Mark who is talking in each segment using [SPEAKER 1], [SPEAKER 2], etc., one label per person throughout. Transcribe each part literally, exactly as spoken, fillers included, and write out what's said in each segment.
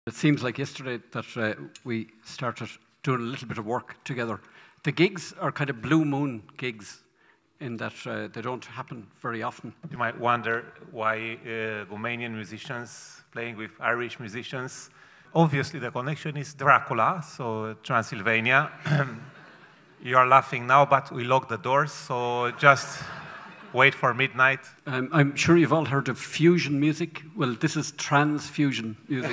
[SPEAKER 1] It seems like yesterday that uh, we started doing a little bit of work together. The gigs are kind of blue moon gigs in that uh, they don't happen very often.
[SPEAKER 2] You might wonder why uh, Romanian musicians playing with Irish musicians. Obviously the connection is Dracula, so Transylvania. You are laughing now, but we locked the doors, so just wait for midnight.
[SPEAKER 1] Um, I'm sure you've all heard of fusion music. Well, this is trans-fusion music.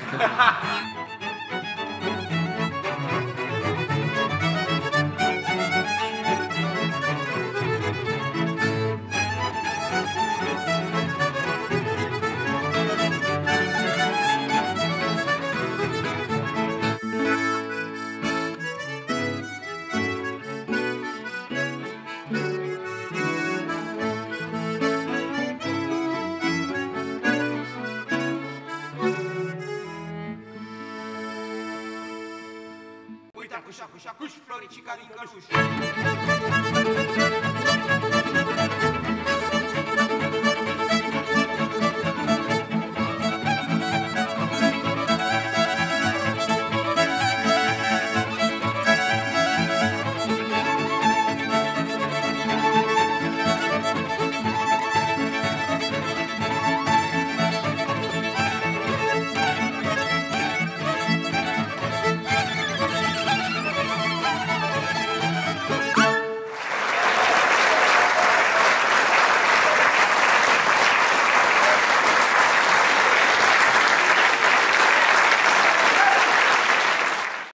[SPEAKER 3] 𝘭𝘰𝘷𝘦, 𝘭𝘰𝘷𝘦.